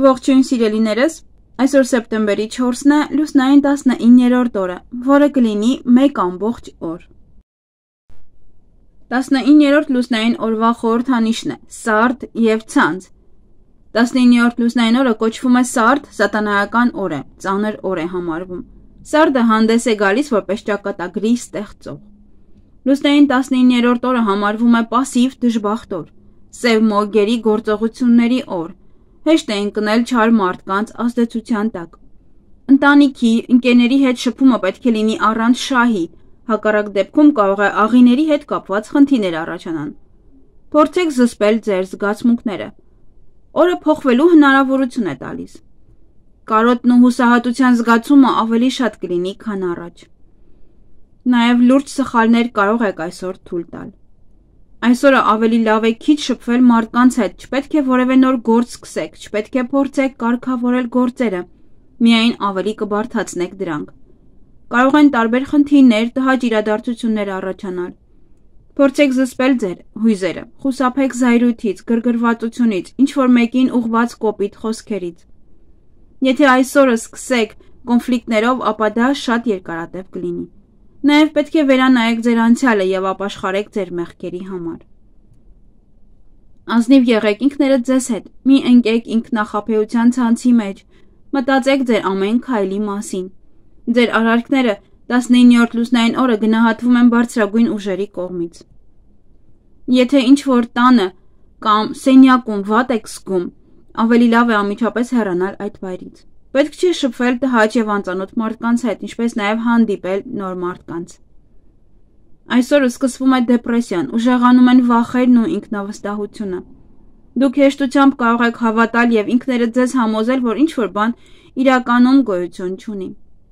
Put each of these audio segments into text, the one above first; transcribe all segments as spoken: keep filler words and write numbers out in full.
Ողջույն սիրելիներս, այսօր սեպտեմբերի չորսն է, լուսնային տասնիններորդ օրը, որը կլինի մեկ ամբողջ օր։ տասնիններորդ լուսնային օրվա խորհրդանիշն է սարդ և ցանց։ տասնիններորդ լուսնային օրը կոչվում է սարդ, սատանայական օր է, ծանր օր է համարվում։ Սարդը հանդես է գալիս որպես ճակատագրի ստեղծող։ Լուսնային տասնիններորդ օրը համարվում է պասիվ դժբախտ օր, սև մոգերի գործողությունների օր։ Հեշտ է ընկնել չար մարդկանց ազդեցության տակ։ Ընտանիքի, ընկերների հետ շփումը պետք է լինի առանց շահի, հակառակ դեպքում կարող է աղիների հետ կապված խնդիրներ առաջանան։ Փորձեք զսպել ձեր զգացմունքները։ Օրը փոխվելու հնարավորություն է տալիս։ Կարոտն ու հուսահատության զգացումը ավելի շատ կլինի, քան առաջ։ Նաև լուրջ սխալներ կարող եք այսօր թույլ տալ։ Այսօրը ավելի լավ է քիչ շփվել մարդկանց հետ, չպետք է որևէ նոր գործ սկսեք, չպետք է փորձեք կարգավորել գործերը, միայն ավելի կբարդացնեք դրանք։ Կարող են տարբեր խնդիրներ, տհաճ իրադարձություններ առաջանալ։ Փորձեք զսպել ձեր հույզերը, խուսափեք զայրույթից, գրգռվածությունից, ինչ-որ մեկին ուղղված կոպիտ խոսքերից։ Եթե այսօրը սկսեք կոնֆլիկտներով, ապա դա շատ երկարատև կլինի։ Նաև պետք է վերանայեք ձեր անցյալը և ապաշխարեք ձեր մեղքերի համար։ Ազնիվ եղեք ինքներդ ձեզ հետ, մի ընկեք ինքնախաբեության ցանցի մեջ, մտածեք ձեր ամեն քայլի մասին։ Ձեր արարքները տասնիններորդ լուսնային օրը գնահատվում են բարձրագույն ուժերի կողմից։ Եթե ինչ-որ տանը կամ սենյակում վատ եք զգում, ավելի լավ է անմիջապես հեռանալ այդ վայրից։ Պետք չի շփվել տհաճ և անծանոթ մարդկանց հետ, ինչպես նաև հանդիպել նոր մարդկանց։ Այսօրը սկսվում է դեպրեսիան, ուժեղանում են վախերն ու ինքնավստահությունը։ Դուք հեշտությամբ կարող եք հավատալ և ինքներդ ձեզ համոզել, որ ինչ-որ բան իրականում գոյություն չունի։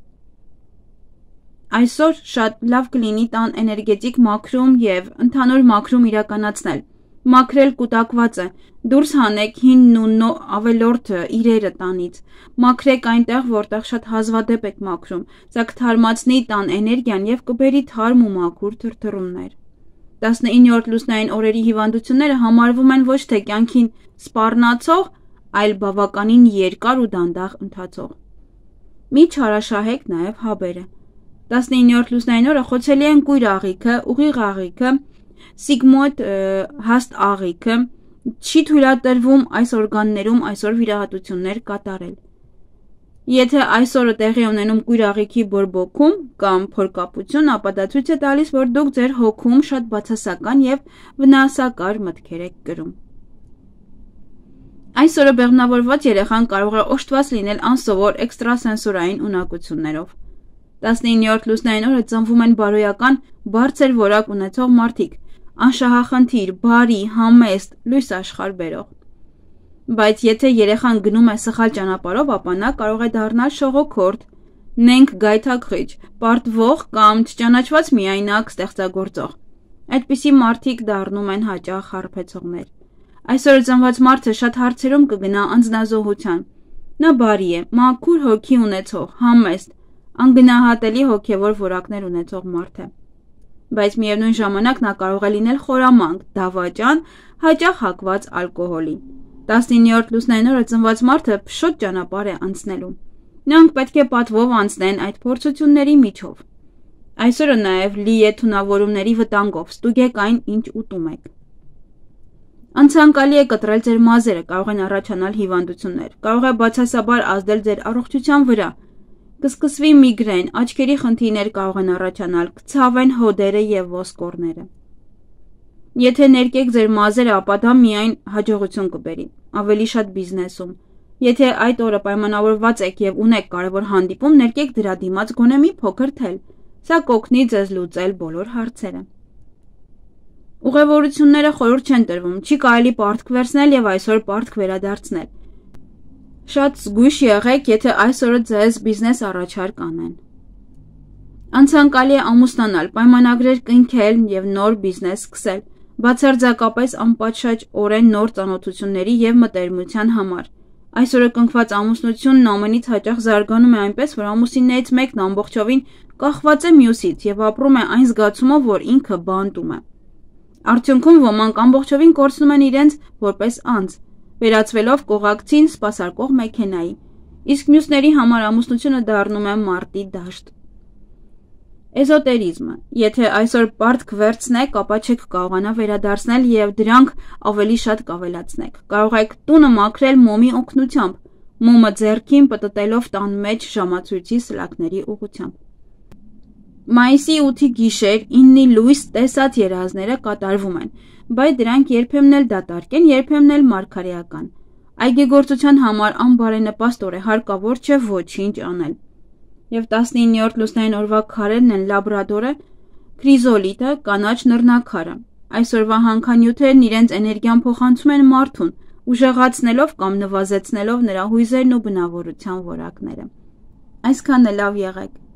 Այսօր շատ լավ կլինի տան էներգետիկ մաքրում և ընդհանուր մաքրում իրականացնել։ Մաքրել կուտակվածը, դուրս հանեք հինն ու ավելորդ իրերը տանից, մաքրեք այնտեղ, որտեղ շատ հազվադեպ եք մաքրում, սա կթարմացնի տան էներգիան և կբերի թարմ ու մաքուր թրթռումներ։ տասնիններորդ լուսնային օրերի հիվանդությունները համարվում են ոչ թե կյանքին սպառնացող, այլ բավականին երկար ու դանդաղ ընթացող։ Մի չարաշահեք նաև հաբերը։ տասնիններորդ լուսնային օրը խոցելի են կույր աղիքը, ուղիղ աղիքը, սիգմոիդ հաստ աղիքը, չի թույլատրվում այս օրգաններում այսօր վիրահատություններ կատարել։ Եթե այսօրը տեղի ունենում կույր աղիքի բորբոքում կամ փորկապություն, ապա դա ցույց է տալիս, որ դուք ձեր հոգում շատ բացասական և վնասակար մտքեր եք կրում։ Այսօրը բեղմնավորված երեխան կարող է օժտված լինել անսովոր էքստրասենսորային ունակություններով։ տասնիններորդ լուսնային օրը ծնվում են բարոյական, բարձր որակ ունեցող մարդիկ, անշահախնդիր, բարի, համեստ, լույս աշխարհ բերող։ Բայց եթե երեխան գնում է սխալ ճանապարհով, ապա նա կարող է դառնալ շողոքորթ, նենգ գայթակղիչ, պարտվող կամ չճանաչված միայնակ ստեղծագործող։ Այդպիսի մարդիկ դառնում են հաճախ հարբեցողներ։ Այսօր ծնված մարդը շատ հարցերում կգնա անձնազոհության։ Նա բարի է, մաքուր հոգի ունեցող, համեստ, անգնահատելի հոգևոր որակներ ունեցող մարդ է։ Բայց միևնույն ժամանակ նա կարող է լինել խորամանկ, դավաճան, հաճախ հակված ալկոհոլի։ տասնիններորդ լուսնային օրը ծնված մարդը փշոտ ճանապարհ է անցնելու։ Նրանք պետք է պատվով անցնեն այդ փորձությունների միջով։ Այսօրը նաև լի է թունավորումների վտանգով, ստուգեք այն, ինչ ուտում եք։ Անցանկալի է կտրել ձեր մազերը, կարող են առաջանալ հիվանդություններ, կարող է բացասաբար ազդել ձեր առողջության վրա։ Կսկսվի միգրեն, աչքերի խնդիրներ կարող են առաջանալ, կցավեն հոդերը և ոսկորները։ Եթե ներկեք ձեր մազերը, ապա դա միայն հաջողություն կբերի, ավելի շատ բիզնեսում։ Եթե այդ օրը պայմանավորված եք և ունեք կարևոր հանդիպում, ներկեք դրա դիմաց գոնե մի փոքր թել։ Սա կօգնի ձեզ լուծել բոլոր հարցերը։ Ուղևորությունները խորհուրդ չեն տրվում, չի կարելի պարտք վերցնել և այսօր պարտք վերադարձնել։ Շատ զգույշ եղեք, եթե այսօրը ձեզ բիզնես առաջարկ անեն։ Անցանկալի է ամուսնանալ, պայմանագրեր կնքել և նոր բիզնես սկսել, բացարձակապես անպատշաճ օր է նոր ծանոթությունների և մտերմության համար։ Այսօրը կնքված ամուսնությունն ամենից հաճախ զարգանում է այնպես, որ ամուսիններից մեկն ամբողջովին կախված է մյուսից և ապրում է այն զգացումով, որ ինքը բանտում է։ Արդյունքում ոմանք ամբողջովին կորցնում են իրենց որպես անձ։ վերածվելով կողակցին սպասարկող մեքենայի, իսկ մյուսների համար ամուսնությունը դառնում է մարտի դաշտ։ Էզոտերիզմը։ Եթե այսօր պարտք վերցնեք, ապա չեք կարողանա վերադարձնել եւ դրանք ավելի շատ կավելացնեք։ Կարող եք տունը մաքրել մոմի օգնությամբ, մոմը ձեռքին պտտելով տան մեջ ժամացույցի սլակների ուղղությամբ։ Մայիսի ութի գիշեր իննի լույս տեսած երազները կատարվում են, բայց դրանք երբեմն էլ դատարկ են, երբեմն էլ մարգարեական։ Այգեգործության համար անբարենպաստ օր է, հարկավոր չէ ոչինչ անել։ Եվ տասնիններորդ լուսնային օրվա քարերն են լաբրադորը, քրիզոլիտը, կանաչ նռնակարը։ Այսօրվա հանքանյութերն իրենց էներգիան փոխանցում են մարդուն, ուժեղացնելով կամ նվազեցնելով նրա հույզերն ու բնավորության որակները։ Այսքանն է, լավ եղեք։